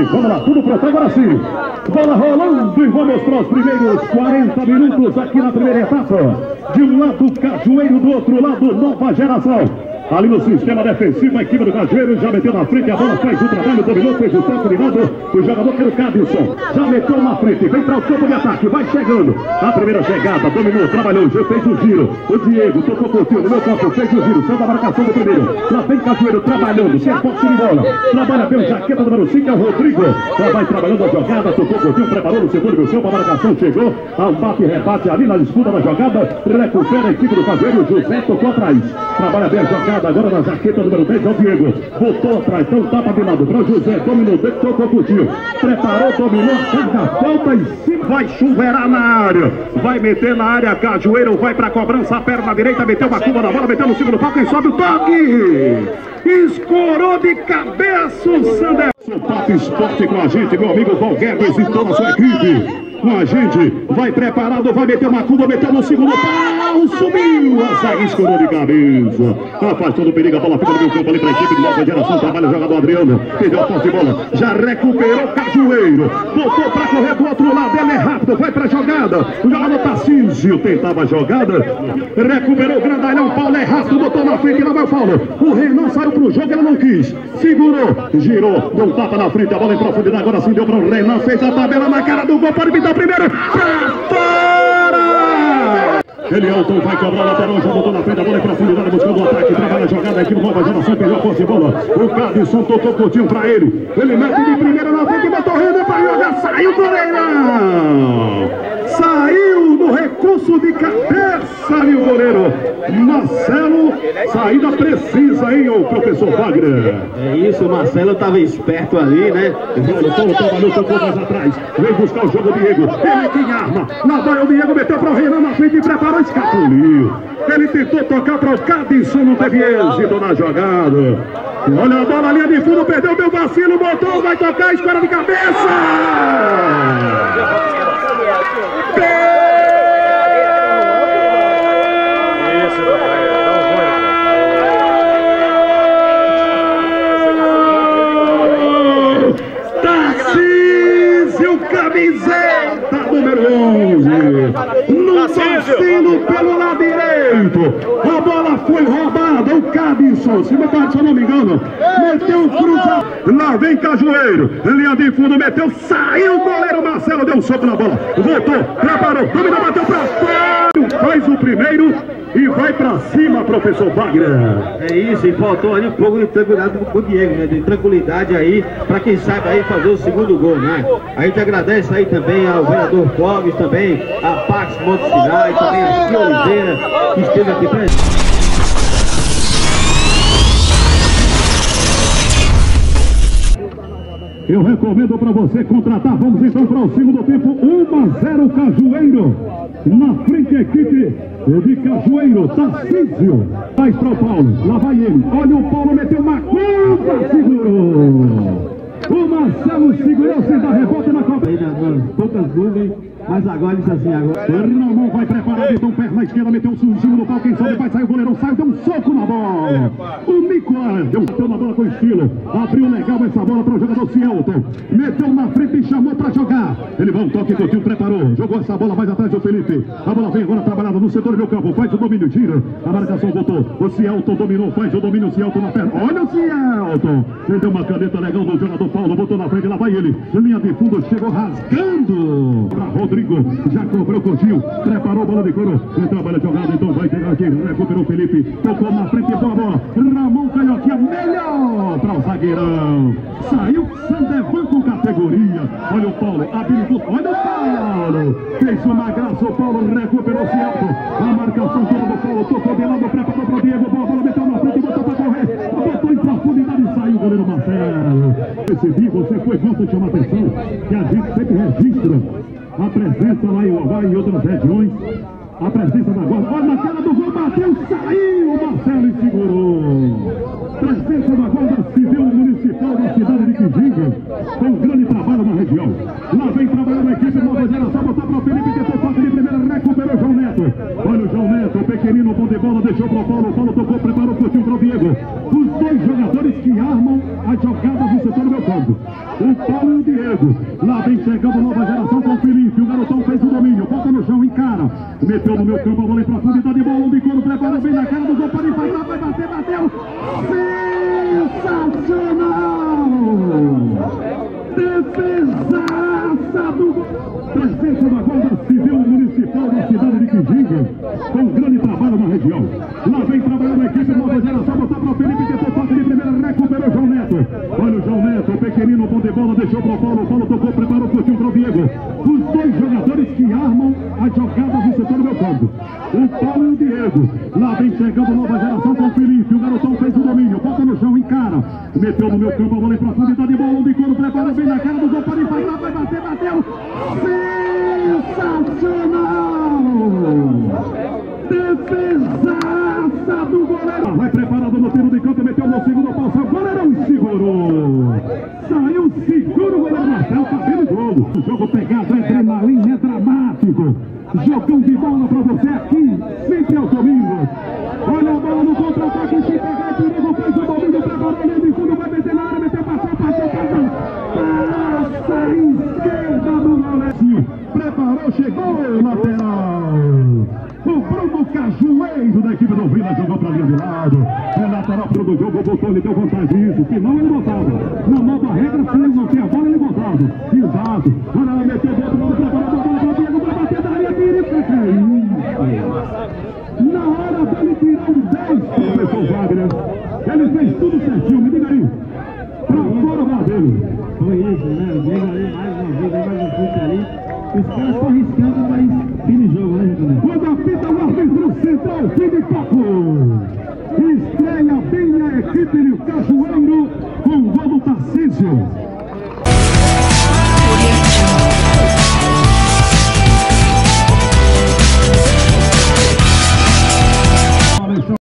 Felipe. Vamos lá, tudo pronto, agora sim. Bola rolando e vamos para os primeiros 40 minutos aqui na primeira etapa. De um lado, Cajueiro, do outro lado, Nova Geração. Ali no sistema defensivo, a equipe do Cajueiro já meteu na frente, a bola faz o trabalho, dominou, fez o toque de mando. O jogador que era o Cadilson já meteu na frente, vem para o campo de ataque, vai chegando. A primeira chegada, dominou, trabalhou, já fez o giro. O Diego tocou curtinho no meu campo, fez o giro, saiu da marcação do primeiro. Lá vem Cajueiro trabalhando, sem posse de bola. Trabalha bem o jaqueta número 5, é o Rodrigo. Já vai trabalhando a jogada, tocou curtinho, preparou no segundo do campo, a marcação chegou. Ao bate e rebate ali na disputa da jogada. Recupera a equipe do Cajueiro, José tocou atrás. Trabalha bem a jogada. Agora na jaqueta número 10 é o Diego. Voltou atrás, então tapa de lado para o José. Dominou, tocou curtinho. Preparou, dominou, carga, falta em cima. Vai chuveirar na área. Vai meter na área, Cajueiro. Vai para a cobrança, a perna direita. Meteu uma curva na bola, meteu no segundo pau. Quem sobe o toque? Escorou de cabeça o Sander. Papo Esporte com a gente, meu amigo Valguedes e toda a sua equipe. Com a gente, vai preparado, vai meter uma curva, meteu no segundo pau, subiu, a zaga escorou de cabeça, afastou do perigo, a bola fica no meio campo ali para a equipe de Nova Geração, trabalha o jogador Adriano, perdeu a posse de bola, já recuperou Cajueiro, voltou para correr do outro lado, ele é rápido, vai para a jogada, o jogador Tarcísio tentava a jogada, recuperou o grandalhão, Paulo é rápido, botou na frente, lá vai o Paulo, o Renan saiu pro jogo, ele não quis, segurou, girou, deu um tapa na frente, a bola em profundidade, agora sim deu para o Renan, fez a tabela na cara do gol, pode pintar primeiro, pra fora! Elielton vai cobrar, lateral, já botou na frente, a bola em profundidade, buscando o ataque, trabalha a jogada, a equipe Nova Geração, perdeu a posse de bola, o Cadilson tocou curtinho pra ele mete de primeira na frente, botou Renan pra jogar, saiu o goleirão! Saiu no recurso de cabeça ali o goleiro Marcelo, saída precisa, hein, o professor Wagner. É isso, o Marcelo estava esperto ali, né? O Paulo trabalhou, tocou mais atrás, veio buscar o jogo do Diego, ele tem arma, lá vai o Diego, meteu para o Renan na frente e preparou, escapuliu. Ele tentou tocar para o Cadilson, não teve êxito na jogada. Olha a bola, linha de fundo, perdeu, deu vacilo, botou, vai tocar, escora de cabeça! Tarcísio, camiseta número 11, no vacilo pelo lado direito, a bola foi roubada, o Cadilson, se eu não me engano, meteu um cruzado, lá vem Cajueiro, linha de fundo, meteu, saiu o goleiro Marcelo, deu um soco na bola, voltou, preparou, dominou, bateu pra fora, faz o primeiro e vai pra cima, professor Wagner. É isso, e faltou ali um pouco de tranquilidade pro Diego, né? De tranquilidade aí, pra quem sabe aí fazer o segundo gol, né? A gente agradece aí também ao vereador Clóvis, também a Pax Montes Sinai, também a Cia Oliveira, que esteve aqui presente. Eu recomendo para você contratar. Vamos então para o segundo tempo. 1-0 Cajueiro. Na frente a equipe de Cajueiro. Tarcísio. Faz para o Paulo. Lá vai ele. Olha o Paulo, meteu uma curva. Segurou. O Marcelo segurou sem dar rebote na copa. Aí nas poucas nuvens. Mas agora isso assim, agora. Ramon vai preparado, então perna esquerda, meteu um surginho no pau, quem sabe vai sair o goleirão, saiu, deu um soco na bola. O Nicolas deu na bola com estilo, abriu legal essa bola para o jogador Cielton, meteu na frente e chamou para jogar. Ele vai um toque, Coutinho preparou, jogou essa bola mais atrás do Felipe. A bola vem agora trabalhada no setor do meu campo, faz o domínio, tira, a marcação voltou. O Cielton dominou, faz o domínio, o Cielton na perna. Olha o Cielton, ele deu uma caneta legal do jogador Paulo, botou na frente, lá vai ele. Linha de fundo, chegou rasgando. Rodrigo já cobrou o Coutinho, preparou a bola de couro, ele trabalha jogada, então vai pegar aqui, recuperou o Felipe, tocou na frente e boa bola, Ramon Canhotinha, melhor para o zagueirão, saiu Sandevan com categoria, olha o Paulo, habilitou, olha o Paulo, fez uma graça, o Paulo recuperou o Cielton, a marcação toda do Paulo, tocou de lado, preparou para o Diego, boa bola, meteu na frente, botou para correr, botou em profundidade e saiu o goleiro Marcelo. Percebi, você foi bom você chamar atenção, que a gente sempre registra a presença lá em Uruguai e em outras regiões, a presença da guarda, olha na cara do gol, bateu, saiu o Marcelo e segurou. Presença da Guarda Civil Municipal da cidade de Quijinga, tem um grande trabalho na região. Lá vem trabalhando a equipe Nova Geração, botou para o Felipe, tentou toque de primeira, recuperou o João Neto. Olha o João Neto, o pequenino, bom de bola, deixou para o Paulo, o Paulo tocou, preparou o curtinho para o Diego. Os dois jogadores que armam as jogadas no setor do meu campo. O Paulo Diego. Lá vem chegando nova geração com o Felipe. O garotão fez o domínio. Bota no chão, encara. Meteu no meu campo, a bola em profundidade. Bola de couro, preparou bem na cara do gol. Pode empatar, vai bater, bateu. Sensacional! Defesaça do gol. Presença da Guarda Civil Municipal da cidade de Quijinga. Com um grande trabalho na região. Lá vem trabalhando a equipe nova geração. Botar para o Felipe, tentou toque de primeira, recuperou o João Neto. Olha o João Neto, o pequenino, bom de bola, deixou para o Paulo. O Paulo tocou, preparou, curtiu para o Diego. Os dois jogadores que armam as jogadas do setor do meu campo. O Paulo e o Diego. Lá vem chegando nova geração com o Felipe. O garotão fez o domínio, bota no chão, encara. Meteu no meu campo, a bola em profundidade, bola de couro, preparou bem na cara do gol, pode empatar, vai bater, bateu. Sensacional! Defesaça do goleiro. Vai preparado no tiro de canto, meteu no segundo pau, o goleirão segurou. Saiu seguro o goleiro Marcelo, tá vendo o jogo. O jogo pegado, adrenalina, é dramático. Jogão de bola pra você aqui, sempre aos domingos. Olha a bola no contra-ataque, se pegar, Diego fez o domínio, preparou a linha de fundo, vai meter na área, meteu, passou. Passa a esquerda do goleiro. Preparou, chegou, lateral. O Bruno Cajueiro da equipe do Vila jogou pra linha de lado. É lateral pro do jogo, botou, ele deu vontade disso. Se não, ele botava. Na nova regra, se ele não tem a bola, ele botava. Exato. Olha lá, meteu dentro, vamos preparar a bola para Diego, vai bater da área, tira pra cair. Na hora dele tirar um 10, começou o Wagner. Ele fez tudo certinho, me diga aí. Pra fora da dele. Foi isso, né? O Diego ali, mais uma vez, mais um chute ali. Os caras estão arriscando, mas fim de jogo, né, Renan? Quando apita o árbitro central, fim de papo. Estreia bem a equipe do Cajueiro com o gol do Tarcísio.